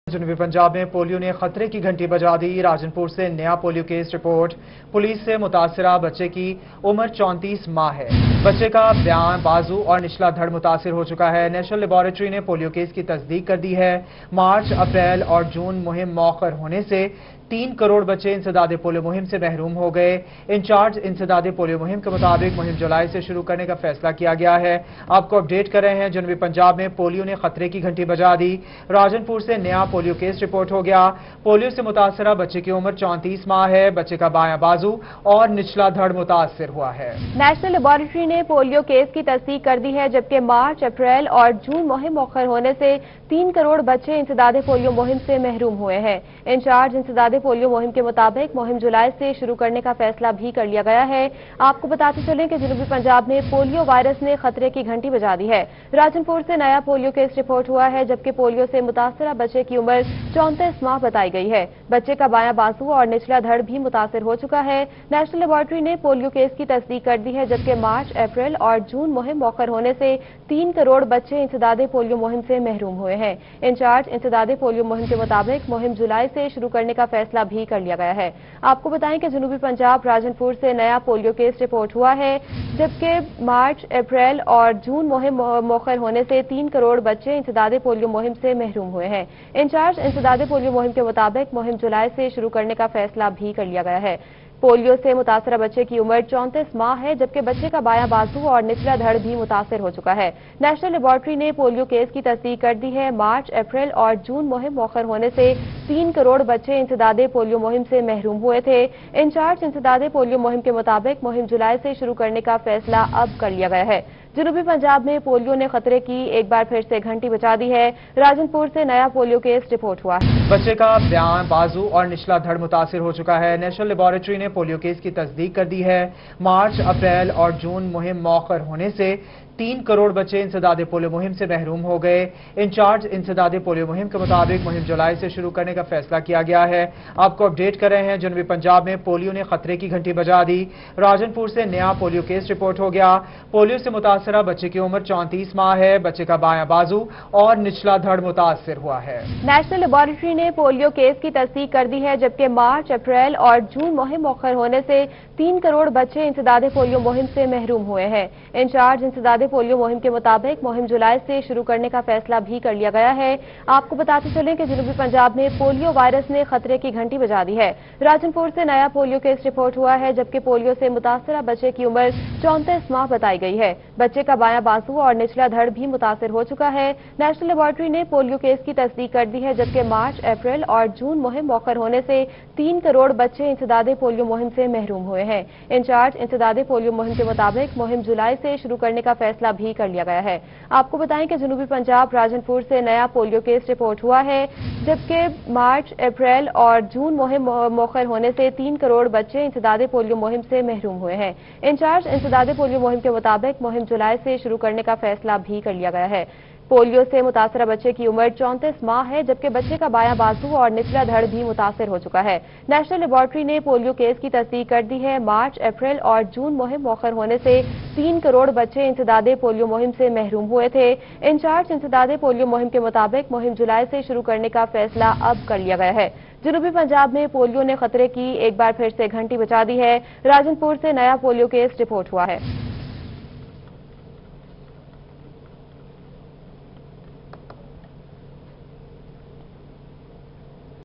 जनूबी पंजाब में पोलियो ने खतरे की घंटी बजा दी। राजनपुर से नया पोलियो केस रिपोर्ट। पुलिस से मुतासरा बच्चे की उम्र 34 माह है। बच्चे का बयां, बाजू और निचला धड़ मुतासिर हो चुका है। नेशनल लेबोरेटरी ने पोलियो केस की तस्दीक कर दी है। मार्च, अप्रैल और जून मुहिम मौखर होने से 3 करोड़ बच्चे इंसदादे पोलियो मुहिम से महरूम हो गए। इंचार्ज इंसदादे पोलियो मुहिम के मुताबिक मुहिम जुलाई से शुरू करने का फैसला किया गया है। आपको अपडेट कर रहे हैं। जनूबी पंजाब में पोलियो ने खतरे की घंटी बजा दी। राजनपुर से नया पोलियो केस रिपोर्ट हो गया। पोलियो से मुतासरा बच्चे की उम्र 34 माह है। बच्चे का बायां बाजू और निचला धड़ मुतासिर हुआ है। नेशनल लेबोरेटरी ने पोलियो केस की तस्दीक कर दी है, जबकि मार्च, अप्रैल और जून मुहिम मौखर होने से 3 करोड़ बच्चे इंसदादे पोलियो मुहिम से महरूम हुए हैं। इंचार्ज इंसदादे पोलियो मुहिम के मुताबिक मुहिम जुलाई से शुरू करने का फैसला भी कर लिया गया है। आपको बताते चलें कि जनूबी पंजाब में पोलियो वायरस ने खतरे की घंटी बजा दी है। राजनपुर से नया पोलियो केस रिपोर्ट हुआ है, जबकि पोलियो से मुतासरा बच्चे की उम्र 34 माह बताई गई है। बच्चे का बायां बाजू और निचला धड़ भी मुतासिर हो चुका है। नेशनल लेबोरेटरी ने पोलियो केस की तस्दीक कर दी है, जबकि मार्च, अप्रैल और जून मुहिम मौखर होने से 3 करोड़ बच्चे इंसदादे पोलियो मुहिम से महरूम हुए हैं। इंचार्ज इंसदादे पोलियो मुहिम के मुताबिक मुहिम जुलाई से शुरू करने का फैसला भी कर लिया गया है। आपको बताएं कि जनूबी पंजाब राजनपुर से नया पोलियो केस रिपोर्ट हुआ है, जबकि मार्च, अप्रैल और जून मुहिम मौखर होने से 3 करोड़ बच्चे इंसदादे पोलियो मुहिम से महरूम हुए हैं। इंचार्ज इंसदादे पोलियो मुहिम के मुताबिक मुहिम जुलाई से शुरू करने का फैसला भी कर लिया गया है। पोलियो से मुतासरा बच्चे की उम्र 34 माह है, जबकि बच्चे का बायां बाजू और निचला धड़ भी मुतासिर हो चुका है। नेशनल लेबोरेटरी ने पोलियो केस की तस्दीक कर दी है। मार्च, अप्रैल और जून मुहिम मौखर होने से 3 करोड़ बच्चे इंसदादे पोलियो मुहिम से महरूम हुए थे। इंचार्ज इंसदादे पोलियो मुहिम के मुताबिक मुहिम जुलाई से शुरू करने का फैसला अब कर लिया गया है। जनूबी पंजाब में पोलियो ने खतरे की एक बार फिर से घंटी बजा दी है। राजनपुर से नया पोलियो केस रिपोर्ट हुआ है। बच्चे का बयां, बाजू और निचला धड़ मुतासिर हो चुका है। नेशनल लेबोरेटरी ने पोलियो केस की तस्दीक कर दी है। मार्च, अप्रैल और जून मुहिम मौखर होने से 3 करोड़ बच्चे इंसदादे पोलियो मुहिम से महरूम हो गए। इंचार्ज इंसदादे पोलियो मुहिम के मुताबिक मुहिम जुलाई से शुरू करने का फैसला किया गया है। आपको अपडेट कर रहे हैं। जनूबी पंजाब में पोलियो ने खतरे की घंटी बजा दी। राजनपुर से नया पोलियो केस रिपोर्ट हो गया। पोलियो से मुतासरा बच्चे की उम्र 34 माह है। बच्चे का बायां बाजू और निचला धड़ मुतासिर हुआ है। नेशनल लेबोरेटरी ने पोलियो केस की तस्दीक कर दी है, जबकि मार्च, अप्रैल और जून मुहिम मौखर होने से 3 करोड़ बच्चे इंसदादे पोलियो मुहिम से महरूम हुए हैं। इंचार्ज इंसदादे पोलियो मुहिम के मुताबिक मुहिम जुलाई से शुरू करने का फैसला भी कर लिया गया है। आपको बताते चलें कि जनूबी पंजाब में पोलियो वायरस ने खतरे की घंटी बजा दी है। राजनपुर से नया पोलियो केस रिपोर्ट हुआ है, जबकि पोलियो से मुतासरा बच्चे की उम्र 34 माह बताई गई है। बच्चे का बायां बाजू और निचला धड़ भी मुतासिर हो चुका है। नेशनल लेबोरेटरी ने पोलियो केस की तस्दीक कर दी है, जबकि मार्च, अप्रैल और जून मुहिम मौखर होने से 3 करोड़ बच्चे इंसदादे पोलियो मुहिम से महरूम हुए हैं। इंचार्ज इंसदादे पोलियो मुहिम के मुताबिक मुहिम जुलाई से शुरू करने का फैसला भी कर लिया गया है। आपको बताएं कि जनूबी पंजाब राजनपुर से नया पोलियो केस रिपोर्ट हुआ है, जबकि मार्च, अप्रैल और जून मुहिम मौखर होने से 3 करोड़ बच्चे इंसदादे पोलियो मुहिम से महरूम हुए हैं। इंचार्ज इंसदादे पोलियो मुहिम के मुताबिक मुहिम जुलाई से शुरू करने का फैसला भी कर लिया गया है। पोलियो से मुतासरा बच्चे की उम्र 34 माह है, जबकि बच्चे का बायां बाजू और निचला धड़ भी मुतासिर हो चुका है। नेशनल लेबोरेटरी ने पोलियो केस की तस्दीक कर दी है। मार्च, अप्रैल और जून मुहिम मौखर होने से 3 करोड़ बच्चे इंसदादे पोलियो मुहिम से महरूम हुए थे। इंचार्ज इंसदादे पोलियो मुहिम के मुताबिक मुहिम जुलाई से शुरू करने का फैसला अब कर लिया गया है। जनूबी पंजाब में पोलियो ने खतरे की एक बार फिर से घंटी बजा दी है। राजनपुर से नया पोलियो केस रिपोर्ट हुआ है।